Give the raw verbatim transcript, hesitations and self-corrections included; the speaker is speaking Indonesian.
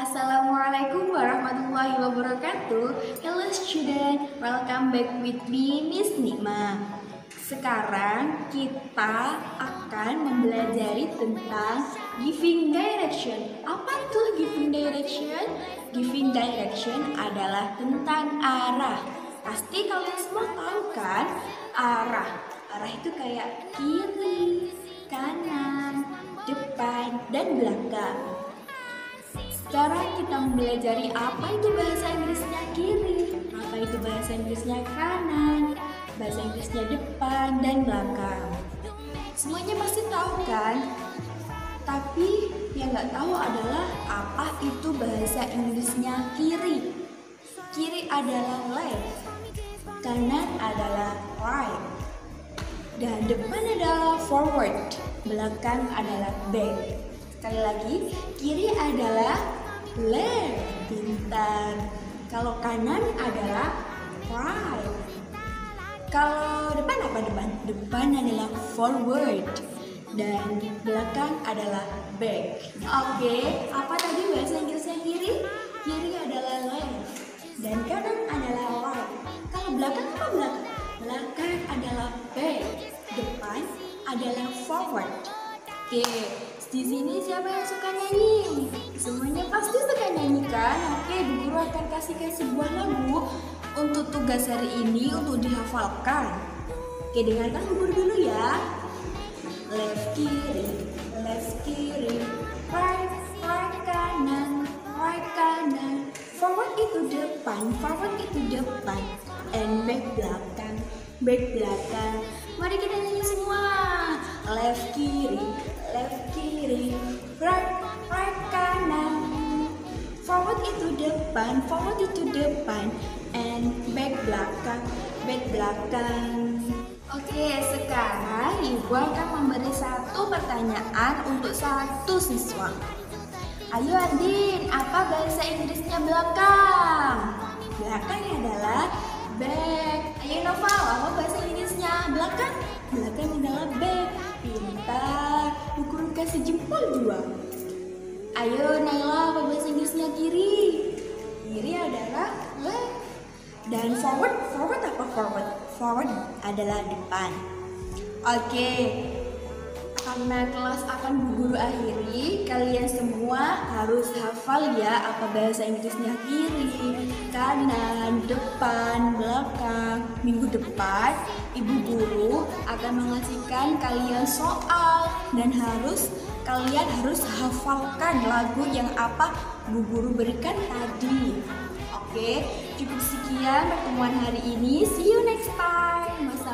Assalamualaikum warahmatullahi wabarakatuh. Hello student, welcome back with me Miss Nikma. Sekarang kita akan mempelajari tentang giving direction. Apa tuh giving direction? Giving direction adalah tentang arah. Pasti kalian semua tahu kan arah. Arah itu kayak kiri, kanan, depan, dan belakang. Sekarang kita mempelajari apa itu bahasa Inggrisnya kiri, apa itu bahasa Inggrisnya kanan, bahasa Inggrisnya depan dan belakang. Semuanya pasti tahu kan? Tapi yang nggak tahu adalah apa itu bahasa Inggrisnya kiri. Kiri adalah left, kanan adalah right, dan depan adalah forward, belakang adalah back. Sekali lagi, kiri adalah left, pintar. Kalau kanan adalah right. Kalau depan apa depan? Depan adalah forward dan belakang adalah back. Oke, apa tadi bahasa Inggrisnya kiri? Kiri adalah left dan kanan adalah right. Kalau belakang apa belakang? Belakang adalah back, depan adalah forward. Oke, di sini siapa yang suka nyanyi? Semuanya pasti suka nyanyi kan? Oke, Bu Guru akan kasihkan sebuah lagu untuk tugas hari ini untuk dihafalkan. Oke, dengarkan Bu Guru dulu ya. Left kiri, left kiri, right, right kanan, right kanan. Forward itu depan, forward itu depan, and back belakang, back belakang. Mari kita nyanyi semua. Left kiri, left kiri, right, right kanan. Forward itu depan, forward itu depan, and back belakang, back belakang. Oke, sekarang Ibu akan memberi satu pertanyaan untuk satu siswa. Ayo Andin, apa bahasa Inggrisnya belakang? Belakang adalah back. Ayo Noval, apa bahasa Inggrisnya belakang? Belakang adalah back. Pintar, Bu Guru kasih jempol dua. Ayo Naila, apa bahasa Inggrisnya kiri? Kiri adalah left. Dan forward, forward apa forward? Forward adalah depan. Oke, karena kelas akan Bu Guru akhiri, kalian semua harus hafal ya apa bahasa Inggrisnya kiri, kanan, depan, belakang. Minggu depan Ibu Guru akan mengasihkan kalian soal dan harus kalian harus hafalkan lagu yang apa Bu Guru berikan tadi. Oke, cukup sekian pertemuan hari ini. See you next time.